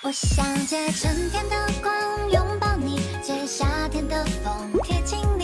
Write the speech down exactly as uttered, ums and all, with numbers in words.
我想借春天的光拥抱你，借夏天的风贴近你。